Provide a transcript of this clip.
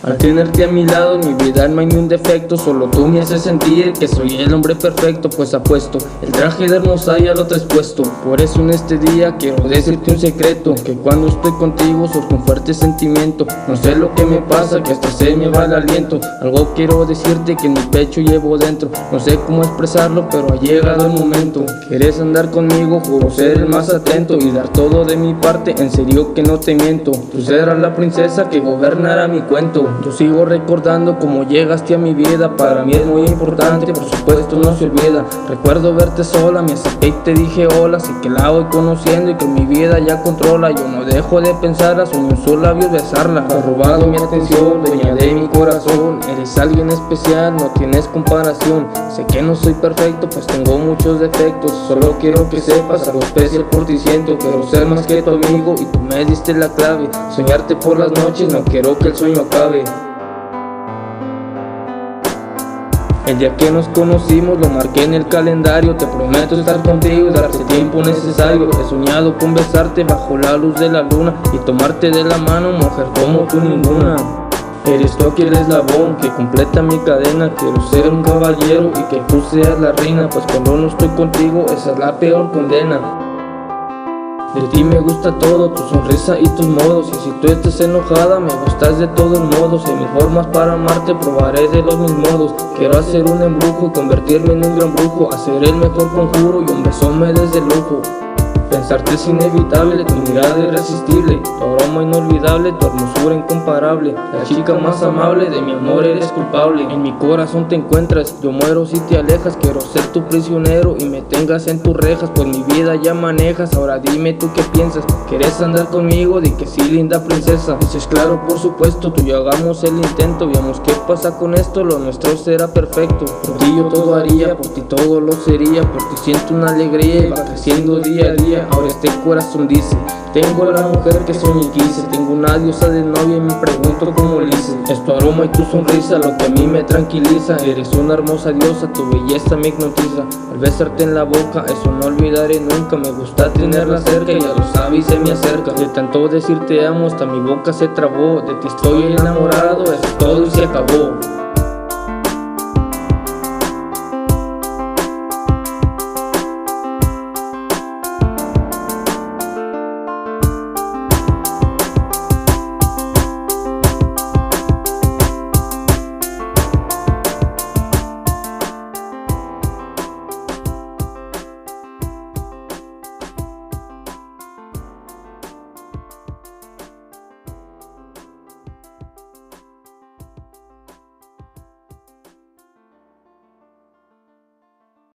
Al tenerte a mi lado en mi vida no hay ni un defecto, solo tú me haces sentir que soy el hombre perfecto, pues apuesto el traje de hermosa ya lo traes puesto. Por eso en este día quiero decirte un secreto, que cuando estoy contigo surge un fuerte sentimiento. No sé lo que me pasa, que hasta se me va el aliento. Algo quiero decirte que en mi pecho llevo dentro, no sé cómo expresarlo pero ha llegado el momento. Quieres andar conmigo, juro ser el más atento y dar todo de mi parte, en serio que no te miento. Tú serás la princesa que gobernará mi cuento. Yo sigo recordando cómo llegaste a mi vida, para mí es muy importante, por supuesto no se olvida. Recuerdo verte sola, me acerqué y te dije hola, sé que la voy conociendo y que mi vida ya controla. Yo no dejo de pensar, a sueño en sus labios besarla. Has robado mi atención, dueña de mi corazón. Eres alguien especial, no tienes comparación. Sé que no soy perfecto, pues tengo muchos defectos. Solo quiero que sepas, algo especial por ti siento. Quiero ser más que tu amigo y tú me diste la clave. Soñarte por las noches, no quiero que el sueño acabe. El día que nos conocimos lo marqué en el calendario. Te prometo estar contigo y darte el tiempo necesario. He soñado con besarte bajo la luz de la luna y tomarte de la mano, mujer como tú ninguna. Eres tú aquel eslabón que completa mi cadena. Quiero ser un caballero y que tú seas la reina, pues cuando no estoy contigo esa es la peor condena. De ti me gusta todo, tu sonrisa y tus modos. Y si tú estás enojada, me gustas de todos modos. En mis formas para amarte, probaré de los mis modos. Quiero hacer un embrujo, convertirme en un gran brujo, hacer el mejor conjuro y un beso me des de lujo. Pensarte es inevitable, tu mirada irresistible, tu aroma inolvidable, tu hermosura incomparable. La chica más amable, de mi amor eres culpable. En mi corazón te encuentras, yo muero si te alejas. Quiero ser tu prisionero y me tengas en tus rejas, pues mi vida ya manejas. Ahora dime tú qué piensas, ¿quieres andar conmigo? Di que sí, linda princesa. Dices claro, por supuesto, tú y yo hagamos el intento. Veamos qué pasa con esto, lo nuestro será perfecto. Por ti yo todo haría, por ti todo lo sería. Por ti siento una alegría y va creciendo día a día. Ahora este corazón dice, tengo la mujer que soñé y quise. Tengo una diosa de novia y me pregunto cómo lo hice. Es tu aroma y tu sonrisa lo que a mí me tranquiliza. Eres una hermosa diosa, tu belleza me hipnotiza. Al besarte en la boca, eso no olvidaré nunca. Me gusta tenerla cerca, ya lo sabe y se me acerca. De tanto decir te amo hasta mi boca se trabó. De ti estoy enamorado, eso es todo y se acabó.